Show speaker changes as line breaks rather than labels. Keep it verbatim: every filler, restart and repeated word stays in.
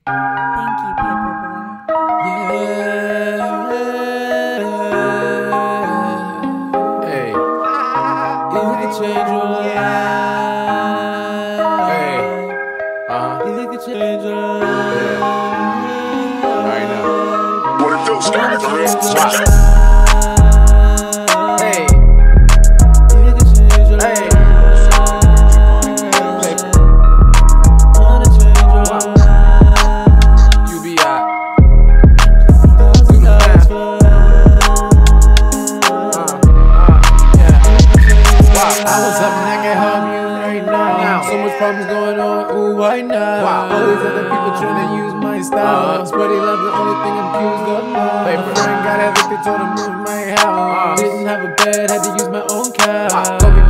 Thank you, Paperboy.
Yeah. Hey. You can change your life. Hey. Uh-huh. You can change your life. Yeah. Alright now.
What it do, Sky Three?
Wow. Hey. Hey. I was up and I can help you right now. now. So much problems going on, ooh, why not? Wow. All these other people trying to use my style. Uh, Spready love, the only thing I'm accused of. My friend got addicted, told him move my house. Uh, Didn't have a bed, had to use my own couch. Uh,